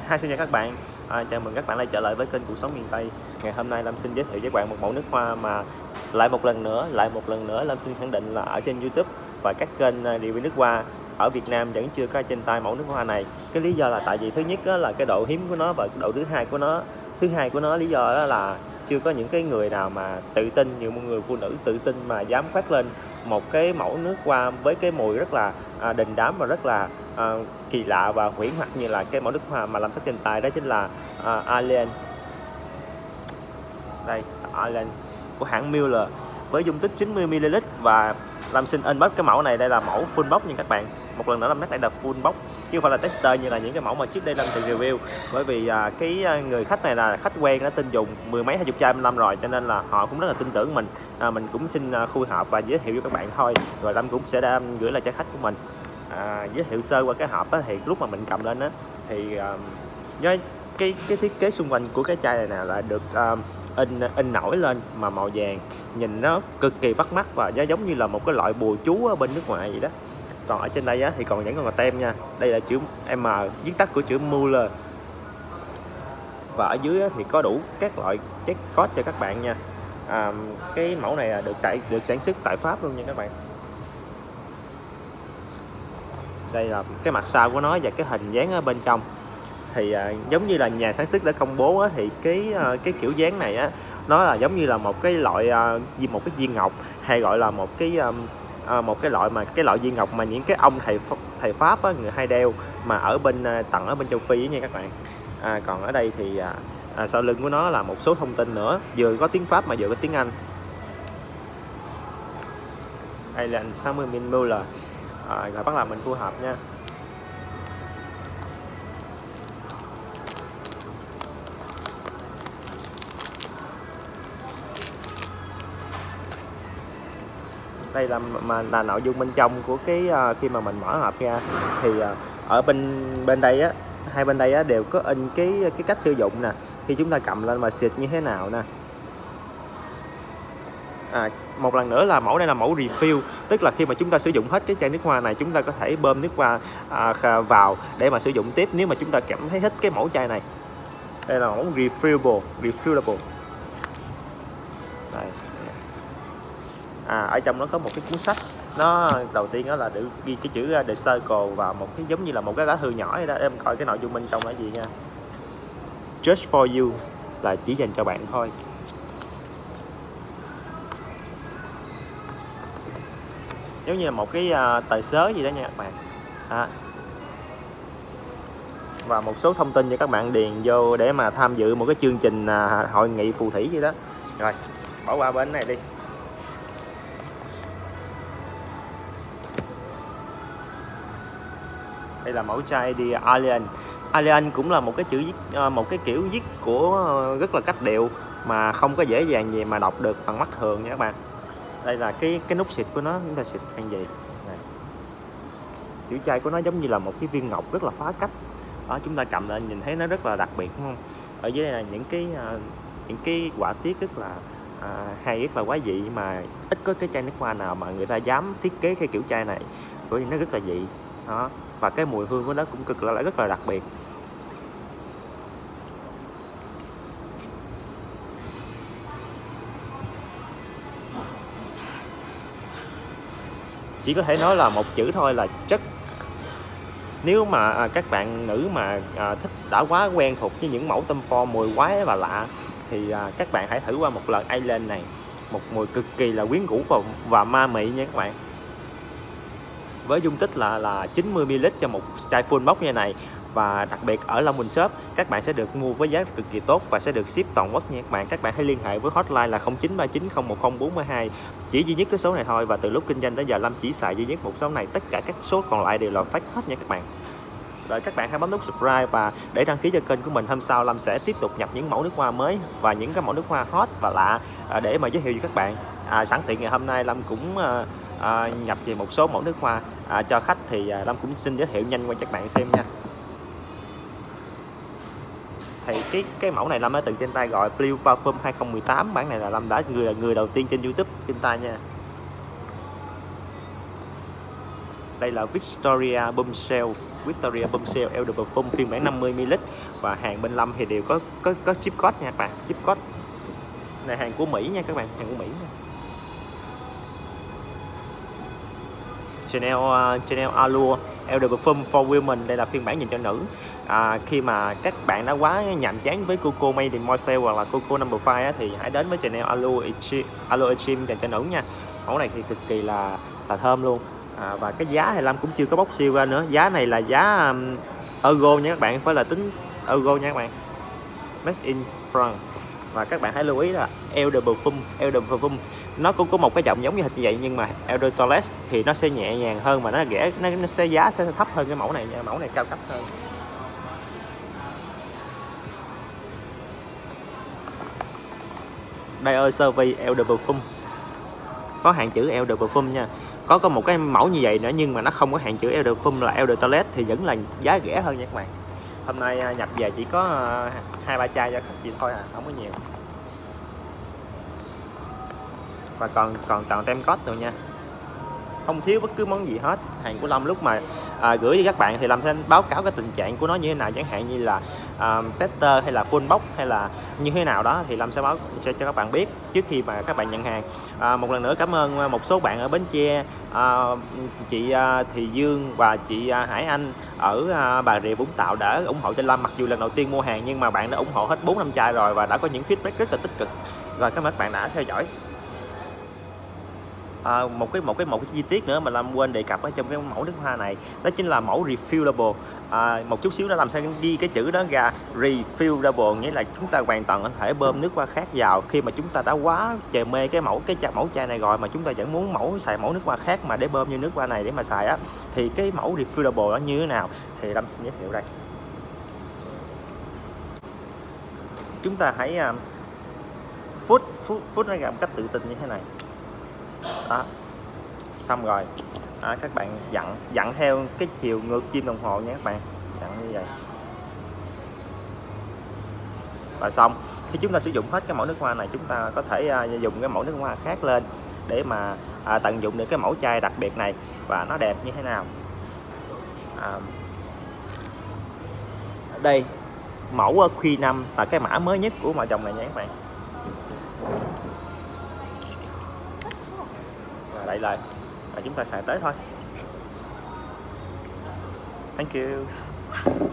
Xin chào các bạn, chào mừng các bạn lại trở lại với kênh Cuộc Sống Miền Tây. Ngày hôm nay Lâm xin giới thiệu với các bạn một mẫu nước hoa mà lại một lần nữa Lâm xin khẳng định là ở trên YouTube và các kênh review nước hoa ở Việt Nam vẫn chưa có trên tay mẫu nước hoa này. Cái lý do là tại vì thứ nhất là cái độ hiếm của nó, và độ thứ hai của nó lý do đó là chưa có những cái người nào mà tự tin, nhiều người phụ nữ tự tin mà dám khoác lên một cái mẫu nước hoa với cái mùi rất là đình đám và rất là kỳ lạ và huyễn hoặc như là cái mẫu nước hoa mà Lâm sắp trên tay, đó chính là Alien. Đây, Alien của hãng Miller với dung tích 90ml, và Lâm xin unbox cái mẫu này. Đây là mẫu full box nha các bạn. Một lần nữa Lâm nhắc đây là full box chứ không phải là tester như là những cái mẫu mà trước đây Lâm từng review, bởi vì cái người khách này là khách quen, đã tin dùng mười mấy 20 chai Lâm rồi, cho nên là họ cũng rất là tin tưởng mình. Mình cũng xin khui hộp và giới thiệu với các bạn thôi, rồi Lâm cũng sẽ gửi lại cho khách của mình. Giới thiệu sơ qua cái hộp á, thì lúc mà mình cầm lên á thì với cái thiết kế xung quanh của cái chai này nè là được in nổi lên mà màu vàng, nhìn nó cực kỳ bắt mắt và nó giống như là một cái loại bùa chú ở bên nước ngoài vậy đó. Còn ở trên đây á, thì vẫn còn là tem nha. Đây là chữ M, viết tắt của chữ Muller, và ở dưới á, thì có đủ các loại check code cho các bạn nha. Cái mẫu này là được sản xuất tại Pháp luôn nha các bạn. Đây là cái mặt sau của nó và cái hình dáng ở bên trong. Thì giống như là nhà sản xuất đã công bố á, thì cái kiểu dáng này á, nó là giống như là một cái loại một cái viên ngọc, hay gọi là một cái loại viên ngọc mà những cái ông thầy Pháp á, người hay đeo mà ở bên ở bên châu Phi nha các bạn. Còn ở đây thì sau lưng của nó là một số thông tin nữa, vừa có tiếng Pháp mà vừa có tiếng Anh. Đây là 60ml. Rồi bắt đầu mình thu hộp nha. Đây là nội dung bên trong của cái khi mà mình mở hộp ra, thì ở bên đây á, hai bên đây á đều có in cái cách sử dụng nè, khi chúng ta cầm lên và xịt như thế nào nè. Một lần nữa là mẫu này là mẫu refill, tức là khi mà chúng ta sử dụng hết cái chai nước hoa này, chúng ta có thể bơm nước hoa vào để mà sử dụng tiếp nếu mà chúng ta cảm thấy thích cái mẫu chai này. Đây là mẫu refillable. Đây. Ở trong nó có một cái cuốn sách, nó đầu tiên đó là được ghi cái chữ The Circle và một cái giống như là một cái lá thư nhỏ vậy đó. Em coi cái nội dung bên trong là gì nha. Just for you, là chỉ dành cho bạn thôi. Giống như là một cái tờ sớ gì đó nha các bạn. Và một số thông tin cho các bạn điền vô để mà tham dự một cái chương trình hội nghị phù thủy gì đó. Rồi, bỏ qua bên này đi. Đây là mẫu chai đi Alien. Alien cũng là một cái chữ viết, một cái kiểu viết của rất là cách điệu mà không có dễ dàng gì mà đọc được bằng mắt thường nha các bạn. Đây là cái nút xịt của nó, chúng ta xịt hàng gì này. Chữ chai của nó giống như là một cái viên ngọc rất là phá cách. Đó, chúng ta cầm lên nhìn thấy nó rất là đặc biệt, đúng không? Ở dưới đây là những cái họa tiết rất là hay, rất là quái dị, mà ít có cái chai nước hoa nào mà người ta dám thiết kế cái kiểu chai này, bởi vì nó rất là dị. Đó, và cái mùi hương của nó cũng rất là đặc biệt. Chỉ có thể nói là một chữ thôi là chất. Nếu mà các bạn nữ mà thích, đã quá quen thuộc với những mẫu tâm form mùi quái và lạ, thì các bạn hãy thử qua một lần Alien này. Một mùi cực kỳ là quyến rũ và ma mị nha các bạn. Với dung tích là 90ml cho một chai full box như này. Và đặc biệt ở Long Bình Shop, các bạn sẽ được mua với giá cực kỳ tốt và sẽ được ship toàn quốc nha các bạn. Các bạn hãy liên hệ với hotline là 0939010412, chỉ duy nhất cái số này thôi. Và từ lúc kinh doanh đến giờ Lâm chỉ xài duy nhất một số này, tất cả các số còn lại đều là fake hết nha các bạn. Rồi các bạn hãy bấm nút subscribe và để đăng ký cho kênh của mình. Hôm sau Lâm sẽ tiếp tục nhập những mẫu nước hoa mới và những cái mẫu nước hoa hot và lạ để mà giới thiệu cho các bạn. Sẵn tiện ngày hôm nay Lâm cũng nhập về một số mẫu nước hoa cho khách, thì Lâm cũng xin giới thiệu nhanh qua các bạn xem nha. Thì cái mẫu này Lâm đã từng trên tay gọi Blue Parfum 2018. Bản này là Lâm đã người đầu tiên trên YouTube trên tay nha. Đây là Victoria Bombshell Elder Perfume phiên bản 50ml, và hàng bên Lâm thì đều có chip code nha các bạn, chip code này hàng của Mỹ nha các bạn, hàng của Mỹ nha. Chanel Allure Elder Perfume for Women, đây là phiên bản dành cho nữ. Khi mà các bạn đã quá nhàm chán với Coco Mademoiselle hoặc là Coco Number 5 á, thì hãy đến với Chanel Allure Extreme dành cho nữ nha. Mẫu này thì cực kỳ là thơm luôn. Và cái giá thì Lâm cũng chưa có bóc siêu ra nữa. Giá này là giá euro nha các bạn, phải là tính euro nha các bạn, made in France. Và các bạn hãy lưu ý là Elder Perfume nó cũng có một cái giọng giống như vậy, nhưng mà Elder Toilette thì nó sẽ nhẹ nhàng hơn và nó rẻ, nó sẽ giá sẽ thấp hơn cái mẫu này nha. Mẫu này cao cấp hơn. Đây Survey Elder Perfume, có hàng chữ Elder Perfume nha. Có một cái mẫu như vậy nữa nhưng mà nó không có hàng chữ Elder Perfume là Elder Toilette, thì vẫn là giá rẻ hơn nha các bạn. Hôm nay nhập về chỉ có 2-3 chai cho khách chị thôi không có nhiều. Và còn tem code rồi nha, không thiếu bất cứ món gì hết. Hàng của Lâm lúc mà gửi cho các bạn thì Lâm sẽ báo cáo cái tình trạng của nó như thế nào, chẳng hạn như là tester hay là full box hay là như thế nào đó, thì Lâm sẽ cho các bạn biết trước khi mà các bạn nhận hàng. Một lần nữa cảm ơn một số bạn ở Bến Tre, chị Thị Dương và chị Hải Anh ở Bà Rịa Vũng Tàu đã ủng hộ cho Lâm. Mặc dù lần đầu tiên mua hàng nhưng mà bạn đã ủng hộ hết 4-5 chai rồi và đã có những feedback rất là tích cực. Rồi cảm ơn các bạn đã theo dõi. Một cái chi tiết nữa mà Lâm quên đề cập ở trong cái mẫu nước hoa này, đó chính là mẫu refillable. Một chút xíu nữa Lâm sẽ ghi cái chữ đó ra, refillable, nghĩa là chúng ta hoàn toàn có thể bơm nước hoa khác vào. Khi mà chúng ta đã quá chề mê cái mẫu chai này rồi mà chúng ta vẫn muốn xài mẫu nước hoa khác mà để bơm như nước hoa này để mà xài á, thì cái mẫu refillable đó như thế nào thì Lâm sẽ giới thiệu đây. Chúng ta hãy phút nó ra một cách tự tin như thế này. Đó, xong rồi các bạn dặn theo cái chiều ngược kim đồng hồ nha các bạn, dặn như vậy. Và xong, khi chúng ta sử dụng hết cái mẫu nước hoa này, chúng ta có thể dùng cái mẫu nước hoa khác lên để mà tận dụng được cái mẫu chai đặc biệt này và nó đẹp như thế nào. Đây mẫu Q5 là cái mã mới nhất của màu dòng này nha các bạn. Đây là chúng ta xài tới thôi. Thank you.